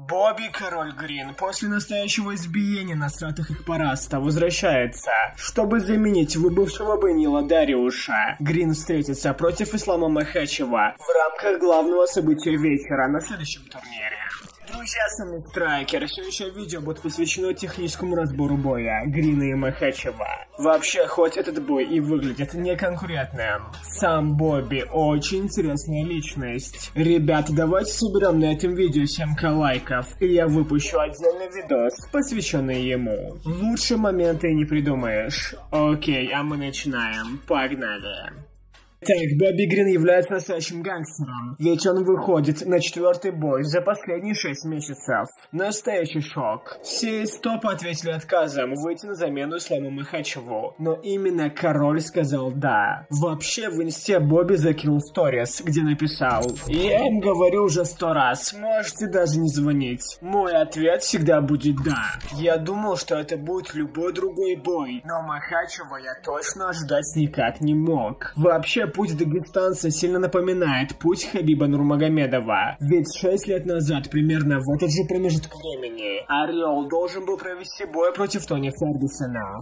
Бобби Король Грин после настоящего избиения насратых Экпараста возвращается, чтобы заменить выбывшего Бенила Дариуша. Грин встретится против Ислама Махачева в рамках главного события вечера на следующем турнире. Друзья, с вами Страйкер. Следующее видео будет посвящено техническому разбору боя Грина и Махачева. Вообще, хоть этот бой и выглядит неконкурентным, сам Бобби очень интересная личность. Ребята, давайте соберем на этом видео 7к лайков, и я выпущу отдельный видос, посвященный ему. Лучше момента и не придумаешь. Окей, а мы начинаем. Погнали. Так, Бобби Грин является настоящим гангстером, ведь он выходит на 4-й бой за последние 6 месяцев. Настоящий шок. Все из топа ответили отказом выйти на замену Исламу Махачеву, но именно Король сказал да. Вообще в инсте Бобби закинул сторис, где написал: «Я им говорю уже 100 раз, можете даже не звонить. Мой ответ всегда будет да. Я думал, что это будет любой другой бой, но Махачева я точно ожидать никак не мог. Вообще, путь дагестанца сильно напоминает путь Хабиба Нурмагомедова. Ведь 6 лет назад, примерно в этот же промежуток времени, Орел должен был провести бой против Тони Фергюсона.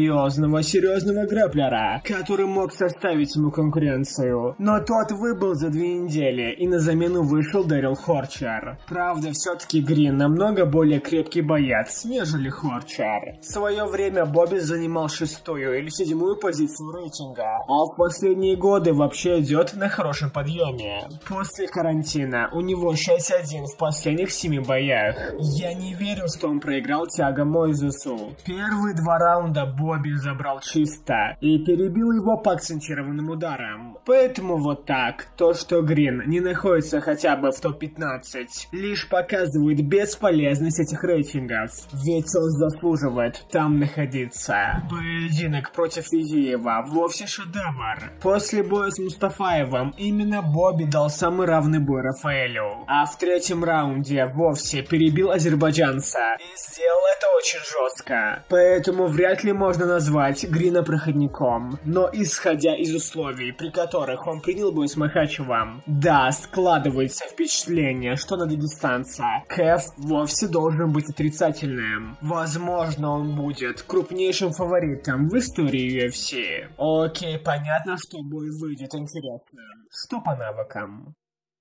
Серьезного грэплера, который мог составить ему конкуренцию. Но тот выбыл за 2 недели, и на замену вышел Дэрил Хорчер. Правда, все-таки Грин намного более крепкий боец, нежели Хорчер. В свое время Бобби занимал 6-ю или 7-ю позицию рейтинга, а в последние годы вообще идет на хорошем подъеме. После карантина у него 6-1 в последних 7 боях. Я не верю, что он проиграл Тиаго Мойзесу. Первые 2 раунда Бобби забрал чисто и перебил его по акцентированным ударам. Поэтому вот так. То, что Грин не находится хотя бы в топ-15, лишь показывает бесполезность этих рейтингов. Ведь он заслуживает там находиться. Поединок против Изиева вовсе шедевр. После боя с Мустафаевым именно Бобби дал самый равный бой Рафаэлю, а в 3-м раунде вовсе перебил азербайджанца и сделал это очень жестко. Поэтому вряд ли можно назвать Грина проходником. Но исходя из условий, при которых он принял бой с Махачевым, да, складывается впечатление, что на дагестанца Кэф вовсе должен быть отрицательным. Возможно, он будет крупнейшим фаворитом в истории UFC. Окей, понятно, что бой выйдет интересным. Что по навыкам?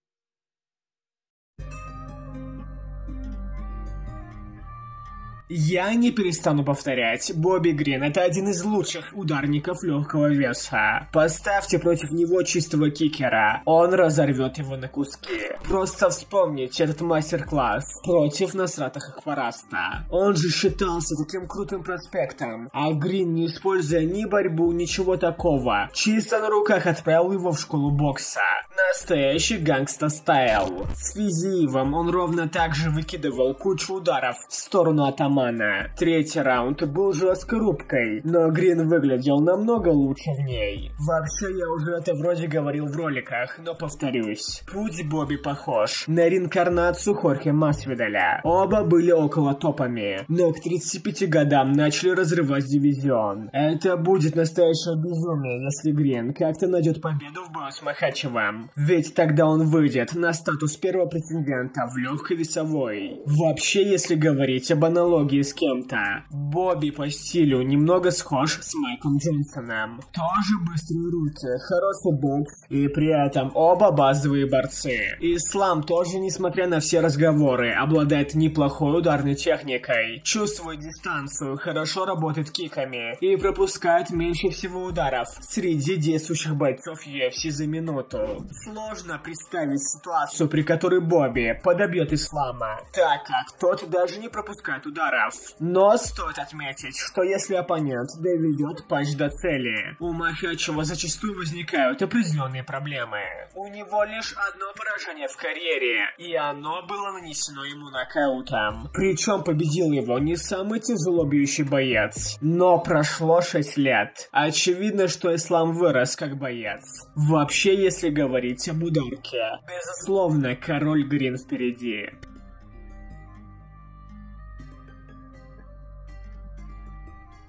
Я не перестану повторять, Бобби Грин — это один из лучших ударников легкого веса. Поставьте против него чистого кикера, он разорвет его на куски. Просто вспомните этот мастер-класс против насратых Экпараста. Он же считался таким крутым проспектом, а Грин, не используя ни борьбу, ничего такого, чисто на руках отправил его в школу бокса. Настоящий гангста-стайл. С Физиевым он ровно так же выкидывал кучу ударов в сторону атамана. 3-й раунд был жесткой рубкой, но Грин выглядел намного лучше в ней. Вообще, я уже это вроде говорил в роликах, но повторюсь. Путь Бобби похож на реинкарнацию Хорхе Масвидаля. Оба были около топами, но к 35 годам начали разрывать дивизион. Это будет настоящее безумие, если Грин как-то найдет победу в бою с Махачевым. Ведь тогда он выйдет на статус первого претендента в легкой весовой. Вообще, если говорить об аналогии с кем-то, Бобби по стилю немного схож с Майком Джонсоном. Тоже быстрые руки, хороший бокс, и при этом оба базовые борцы. Ислам тоже, несмотря на все разговоры, обладает неплохой ударной техникой, чувствует дистанцию, хорошо работает киками и пропускает меньше всего ударов среди действующих бойцов UFC за минуту. Сложно представить ситуацию, при которой Бобби подобьет Ислама, так как тот даже не пропускает ударов. Но стоит отметить, что если оппонент доведет патч до цели, у Махачева зачастую возникают определенные проблемы. У него лишь одно поражение в карьере, и оно было нанесено ему нокаутом. Причем победил его не самый тяжело бьющий боец. Но прошло 6 лет. Очевидно, что Ислам вырос как боец. Вообще, если говорить об ударке, безусловно, Король Грин впереди.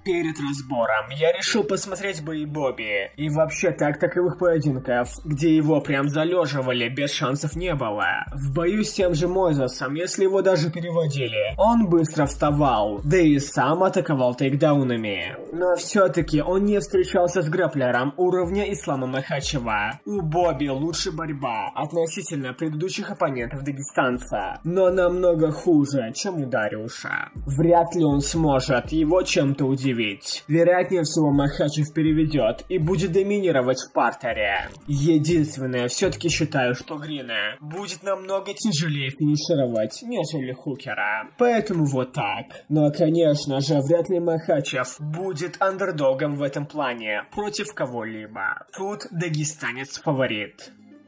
Перед разбором я решил посмотреть бои Бобби. И вообще так таковых поединков, где его прям залеживали, без шансов не было. В бою с тем же Мойзесом, если его даже переводили, он быстро вставал, да и сам атаковал тейкдаунами. Но все-таки он не встречался с грэплером уровня Ислама Махачева. У Бобби лучше борьба относительно предыдущих оппонентов дагестанца, но намного хуже, чем у Дариуша. Вряд ли он сможет его чем-то удивить. Вероятнее всего, Махачев переведет и будет доминировать в партере. Единственное, все-таки считаю, что Грина будет намного тяжелее финишировать, нежели Хукера. Поэтому вот так. Но, конечно же, вряд ли Махачев будет андердогом в этом плане против кого-либо. Тут дагестанец фаворит.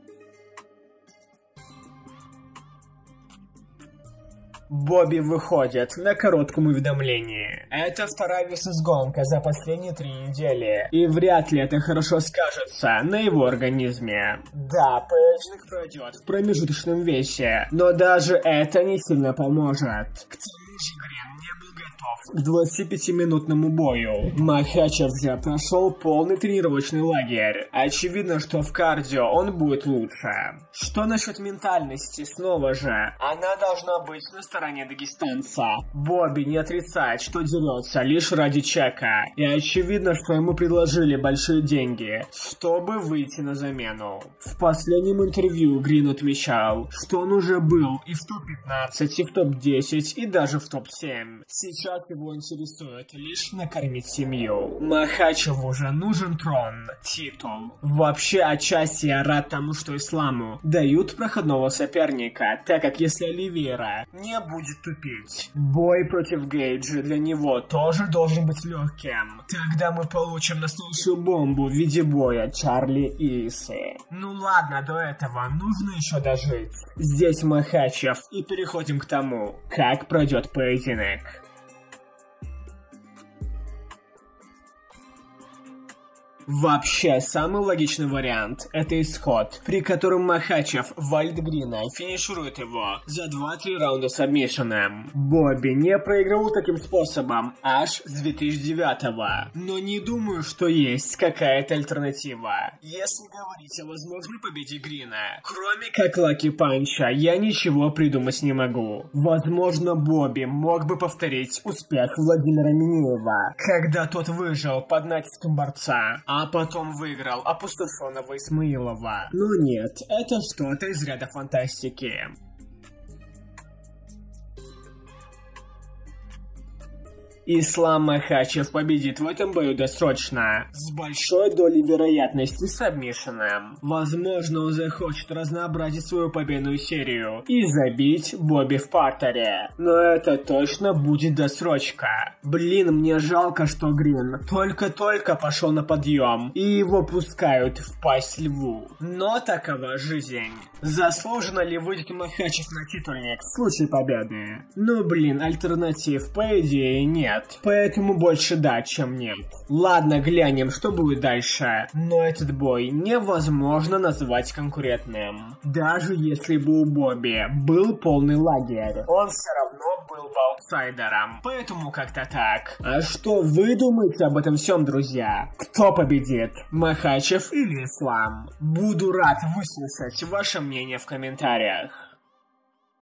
Бобби выходит на коротком уведомлении. Это вторая весосгонка за последние 3 недели. И вряд ли это хорошо скажется на его организме. Да, поединок пройдет в промежуточном весе, но даже это не сильно поможет. К тому же Грин не был готов к 25-минутному бою. Махачев же прошел полный тренировочный лагерь. Очевидно, что в кардио он будет лучше. Что насчет ментальности? Снова же, она должна быть на стороне дагестанца. Бобби не отрицает, что дерется лишь ради чека. И очевидно, что ему предложили большие деньги, чтобы выйти на замену. В последнем интервью Грин отмечал, что он уже был и в топ-15, и в топ-10, и даже в топ-7. Сейчас его интересует лишь накормить семью. Махачеву уже нужен трон, титул. Вообще, отчасти я рад тому, что Исламу дают проходного соперника, так как если Оливейра не будет тупить, бой против Гейджа для него тоже должен быть легким. Тогда мы получим настоящую бомбу в виде боя Чарли и Исы. Ну ладно, до этого нужно еще дожить. Здесь Махачев, и переходим к тому, как пройдет поединок. Вообще, самый логичный вариант – это исход, при котором Махачев валит Грина и финиширует его за 2-3 раунда с сабмишеном. Бобби не проигрывал таким способом аж с 2009-го, но не думаю, что есть какая-то альтернатива. Если говорить о возможной победе Грина, кроме как Лаки Панча, я ничего придумать не могу. Возможно, Бобби мог бы повторить успех Владимира Минеева, когда тот выжил под натиском борца, а потом выиграл опустошенного Исмаилова. Но нет, это что-то из ряда фантастики. Ислам Махачев победит в этом бою досрочно, с большой долей вероятности сабмишеном. Возможно, он захочет разнообразить свою победную серию и забить Бобби в партере. Но это точно будет досрочка. Блин, мне жалко, что Грин только-только пошел на подъем, и его пускают в пасть льву. Но такова жизнь. Заслуженно ли выйдет Махачев на титульник в случае победы? Ну блин, альтернатив по идее нет. Поэтому больше да, чем нет. Ладно, глянем, что будет дальше. Но этот бой невозможно назвать конкурентным. Даже если бы у Бобби был полный лагерь, он все равно был бы аутсайдером. Поэтому как-то так. А что вы думаете об этом всем, друзья? Кто победит? Махачев или Ислам? Буду рад выслушать ваше мнение в комментариях.